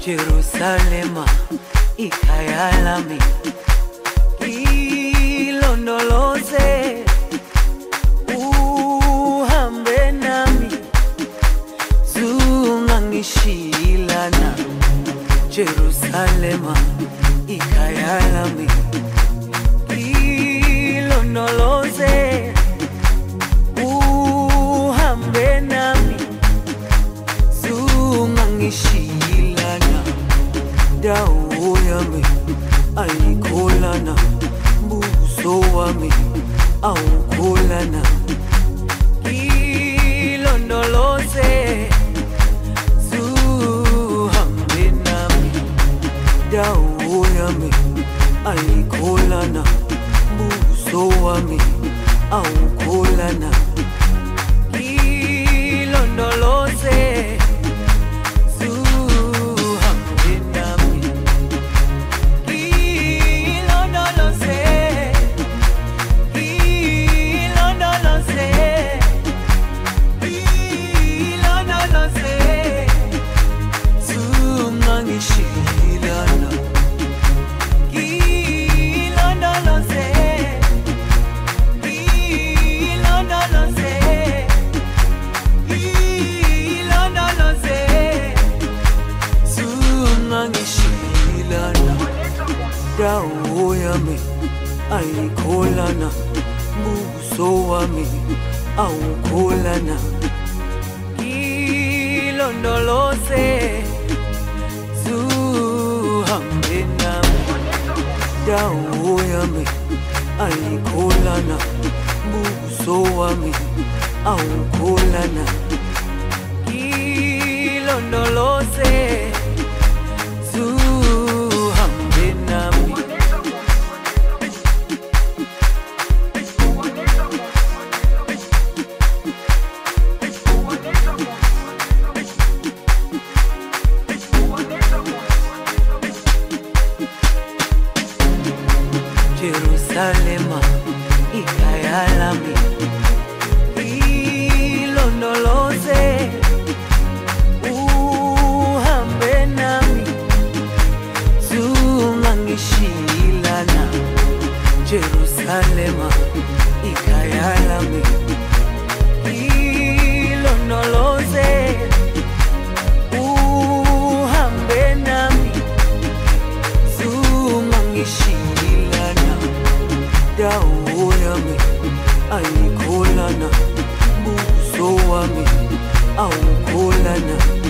Jerusalema ikhaya lami, ilondoloze uhambe nami, zungangishilana. Jerusalema ikhaya lami, ilondoloze uhambe nami, zungangishilana. Dawo yami ayikholana, buso wami awukholana. Ilondoloze zuhambe nami. Dawo yami ayikholana, buso wami awukholana. Ilondoloze dawo yami ayikholana, buso wami awukholana. Ilondoloze zuhambe nami. Dawo yami ayikholana, buso wami awukholana. Ilondoloze zuhambe nami. Jerusalema ikhaya lami, ilondoloze uhambe nami, zungangishilana. Jerusalema ikhaya lami, ilondoloze uhambe nami, zungangishilana. Dawo yami ayikholana, buso wami awukholana.